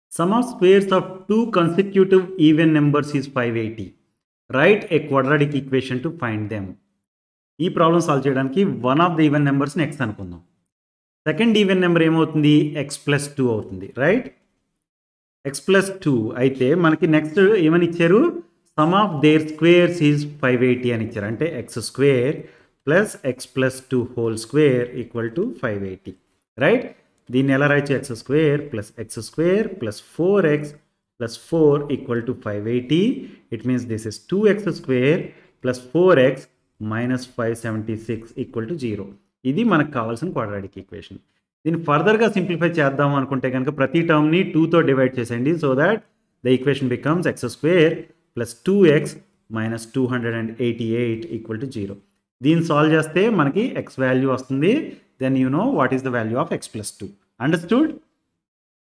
Sum of squares of two consecutive even numbers is 580. Write a quadratic equation to find them. ఈ problem solve చేయడానికి one of the even నెంబర్స్ని X అనుకుందాం. Second even number ఏమవుతుంది, X plus 2 అవుతుంది. Right, X plus 2 అయితే మనకి next ఏమని ఇచ్చారు, sum of their squares is 580 అని ఇచ్చారు. అంటే X square plus X plus 2 whole square equal to 580. Right, దీన్ని ఎలా రాయొచ్చు, X square plus 4x plus 4 equal to 580. It means this is 2x square plus 4x minus 576 equal to 0. ఇది మనకు కావాల్సిన quadratic equation. దీన్ని ఫర్దర్గా సింప్లిఫై చేద్దాం అనుకుంటే కనుక ప్రతి టర్మ్ని 2తో డివైడ్ చేసేయండి. So that the equation becomes X square plus 2x minus 288 equal to 0. దీన్ని సాల్వ్ చేస్తే మనకి x వాల్యూ వస్తుంది. Then you know what is the value of x plus 2. Understood?